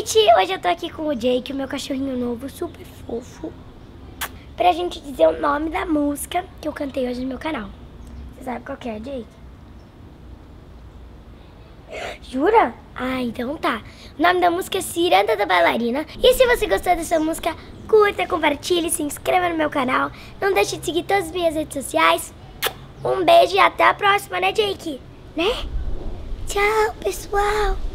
gente, hoje eu tô aqui com o Jake, o meu cachorrinho novo, super fofo, pra gente dizer o nome da música que eu cantei hoje no meu canal. Você sabe qual que é, Jake? Jura? Ah, então tá. O nome da música é Ciranda da Bailarina. E se você gostou dessa música, curta, compartilhe, se inscreva no meu canal. Não deixe de seguir todas as minhas redes sociais. Um beijo e até a próxima, né, Jake? Né? Tchau, pessoal.